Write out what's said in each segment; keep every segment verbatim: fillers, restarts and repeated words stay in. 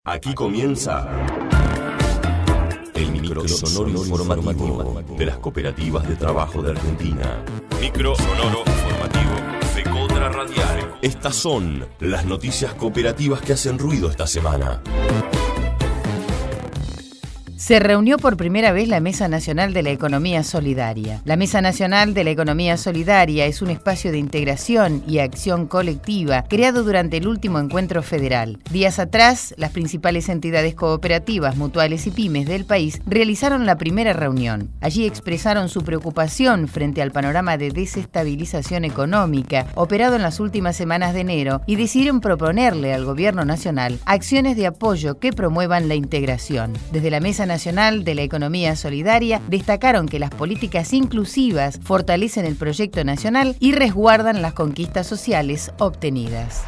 Aquí comienza el micro sonoro informativo de las cooperativas de trabajo de Argentina. Micro sonoro informativo de Contra Radial. Estas son las noticias cooperativas que hacen ruido esta semana. Se reunió por primera vez la Mesa Nacional de la Economía Solidaria. La Mesa Nacional de la Economía Solidaria es un espacio de integración y acción colectiva creado durante el último encuentro federal. Días atrás, las principales entidades cooperativas, mutuales y pymes del país realizaron la primera reunión. Allí expresaron su preocupación frente al panorama de desestabilización económica operado en las últimas semanas de enero y decidieron proponerle al Gobierno Nacional acciones de apoyo que promuevan la integración. Desde la Mesa Nacional de la Economía Solidaria destacaron que las políticas inclusivas fortalecen el proyecto nacional y resguardan las conquistas sociales obtenidas.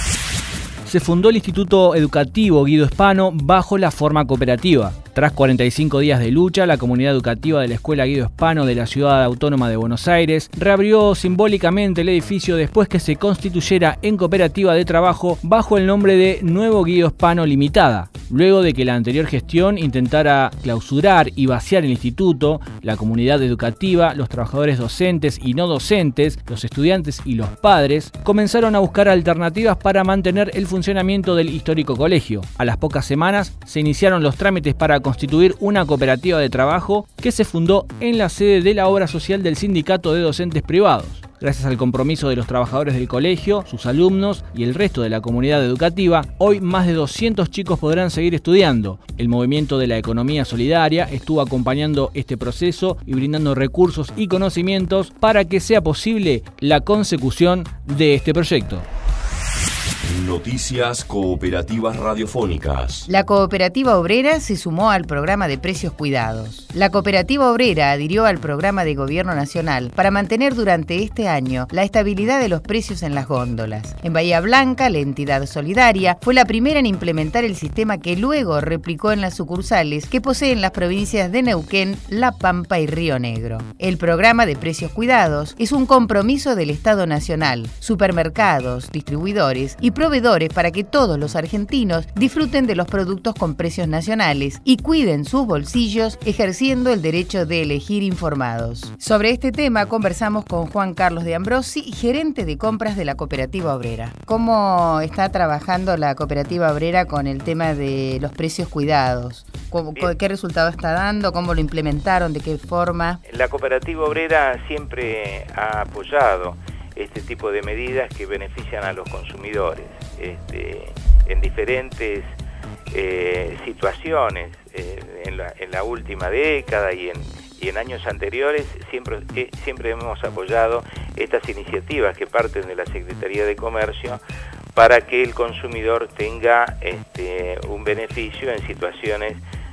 Se fundó el Instituto Educativo Guido Hispano bajo la forma cooperativa. Tras cuarenta y cinco días de lucha, la comunidad educativa de la Escuela Guido Hispano de la Ciudad Autónoma de Buenos Aires reabrió simbólicamente el edificio después que se constituyera en cooperativa de trabajo bajo el nombre de Nuevo Guido Hispano Limitada. Luego de que la anterior gestión intentara clausurar y vaciar el instituto, la comunidad educativa, los trabajadores docentes y no docentes, los estudiantes y los padres, comenzaron a buscar alternativas para mantener el funcionamiento del histórico colegio. A las pocas semanas se iniciaron los trámites para constituir una cooperativa de trabajo que se fundó en la sede de la obra social del Sindicato de Docentes Privados. Gracias al compromiso de los trabajadores del colegio, sus alumnos y el resto de la comunidad educativa, hoy más de doscientos chicos podrán seguir estudiando. El movimiento de la economía solidaria estuvo acompañando este proceso y brindando recursos y conocimientos para que sea posible la consecución de este proyecto. Noticias cooperativas radiofónicas. La Cooperativa Obrera se sumó al programa de precios cuidados. La Cooperativa Obrera adhirió al programa de Gobierno Nacional para mantener durante este año la estabilidad de los precios en las góndolas. En Bahía Blanca, la entidad solidaria fue la primera en implementar el sistema que luego replicó en las sucursales que poseen las provincias de Neuquén, La Pampa y Río Negro. El programa de precios cuidados es un compromiso del Estado Nacional, supermercados, distribuidores y proveedores para que todos los argentinos disfruten de los productos con precios nacionales y cuiden sus bolsillos ejerciendo el derecho de elegir informados. Sobre este tema conversamos con Juan Carlos de Ambrosi, gerente de compras de la Cooperativa Obrera. ¿Cómo está trabajando la Cooperativa Obrera con el tema de los precios cuidados? ¿Qué resultado está dando? ¿Cómo lo implementaron? ¿De qué forma? La Cooperativa Obrera siempre ha apoyado este tipo de medidas que benefician a los consumidores este, en diferentes eh, situaciones eh, en, la, en la última década y en, y en años anteriores siempre, eh, siempre hemos apoyado estas iniciativas que parten de la Secretaría de Comercio para que el consumidor tenga este, un beneficio en situaciones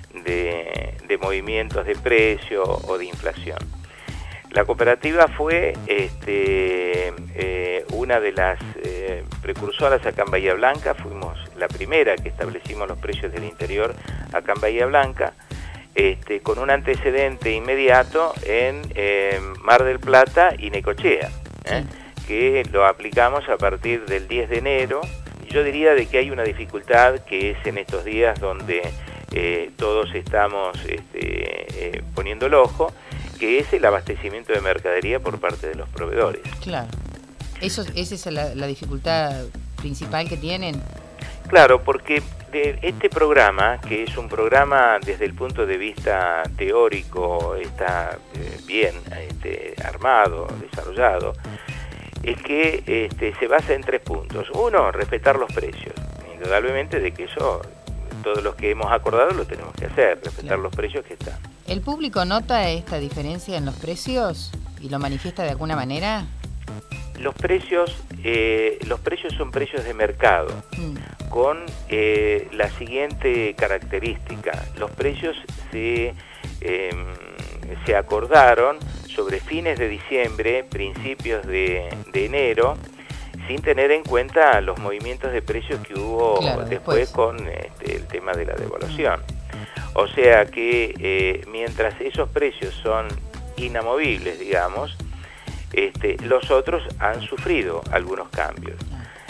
de, de movimientos de precio o de inflación. La cooperativa fue este, eh, una de las eh, precursoras acá en Bahía Blanca, fuimos la primera que establecimos los precios del interior acá en Bahía Blanca, este, con un antecedente inmediato en eh, Mar del Plata y Necochea, ¿eh? que lo aplicamos a partir del diez de enero. Yo diría de que hay una dificultad que es en estos días donde eh, todos estamos este, eh, poniendo el ojo, que es el abastecimiento de mercadería por parte de los proveedores. Claro. Eso, ¿Esa es la, la dificultad principal que tienen? Claro, porque de este programa, que es un programa desde el punto de vista teórico, está eh, bien este, armado, desarrollado, es que este, se basa en tres puntos. Uno, respetar los precios. Indudablemente de que eso, todos los que hemos acordado lo tenemos que hacer, respetar claro. los precios que están. ¿El público nota esta diferencia en los precios y lo manifiesta de alguna manera? Los precios, eh, los precios son precios de mercado, mm. con eh, la siguiente característica. Los precios se, eh, se acordaron sobre fines de diciembre, principios de, de enero, sin tener en cuenta los movimientos de precios que hubo claro, después, después con este, el tema de la devaluación. Mm. O sea que eh, mientras esos precios son inamovibles, digamos, este, los otros han sufrido algunos cambios.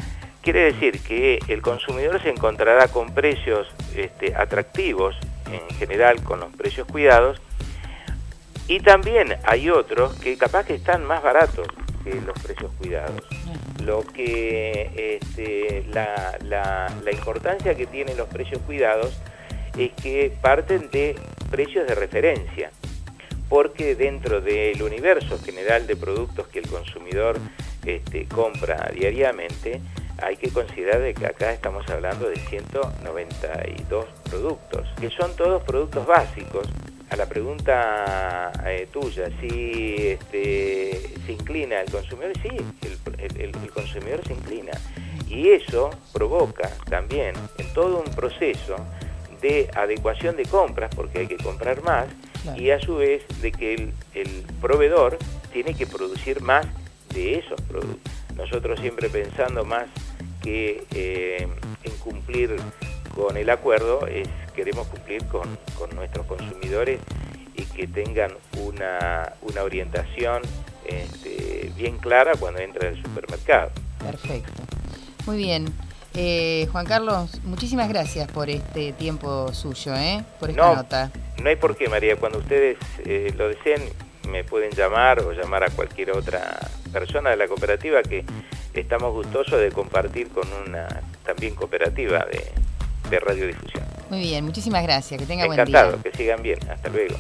quiere decir que el consumidor se encontrará con precios este, atractivos, en general con los precios cuidados, y también hay otros que capaz que están más baratos que los precios cuidados. Lo que este, la, la, la importancia que tienen los precios cuidados es que parten de precios de referencia, porque dentro del universo general de productos que el consumidor este, compra diariamente, hay que considerar de que acá estamos hablando de ciento noventa y dos productos, que son todos productos básicos. A la pregunta eh, tuya, si este, se inclina el consumidor, sí, el, el, el consumidor se inclina. Y eso provoca también en todo un proceso de adecuación de compras, porque hay que comprar más, claro. Y a su vez de que el, el proveedor tiene que producir más de esos productos. Nosotros siempre pensando más que eh, en cumplir con el acuerdo, es queremos cumplir con, con nuestros consumidores y que tengan una, una orientación este, bien clara cuando entran al supermercado. Perfecto. Muy bien. Eh, Juan Carlos, muchísimas gracias por este tiempo suyo, ¿eh? Por esta no, nota. No hay por qué, María. Cuando ustedes eh, lo deseen, me pueden llamar o llamar a cualquier otra persona de la cooperativa, que estamos gustosos de compartir con una también cooperativa de, de radiodifusión. Muy bien, muchísimas gracias. Que tenga Encantado, buen día. Encantado, que sigan bien. Hasta luego.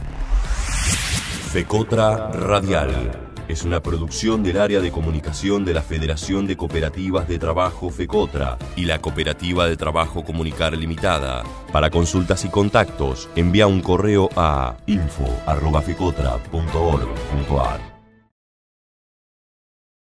FECOTRA Radial es una producción del área de comunicación de la Federación de Cooperativas de Trabajo FECOTRA y la Cooperativa de Trabajo Comunicar Limitada. Para consultas y contactos, envía un correo a info arroba fecotra punto org punto ar.